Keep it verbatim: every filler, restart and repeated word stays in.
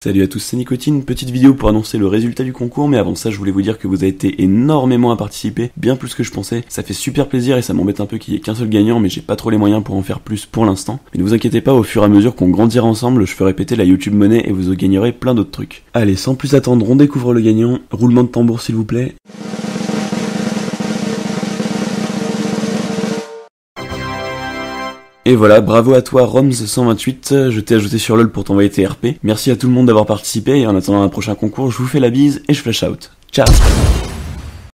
Salut à tous, c'est Nicotine, petite vidéo pour annoncer le résultat du concours, mais avant ça je voulais vous dire que vous avez été énormément à participer, bien plus que je pensais, ça fait super plaisir et ça m'embête un peu qu'il y ait qu'un seul gagnant, mais j'ai pas trop les moyens pour en faire plus pour l'instant. Mais ne vous inquiétez pas, au fur et à mesure qu'on grandira ensemble, je ferai péter la YouTube Money et vous gagnerez plein d'autres trucs. Allez, sans plus attendre, on découvre le gagnant, roulement de tambour s'il vous plaît. Et voilà, bravo à toi Roms cent vingt-huit, je t'ai ajouté sur LoL pour t'envoyer tes R P. Merci à tout le monde d'avoir participé et en attendant un prochain concours, je vous fais la bise et je flash out. Ciao.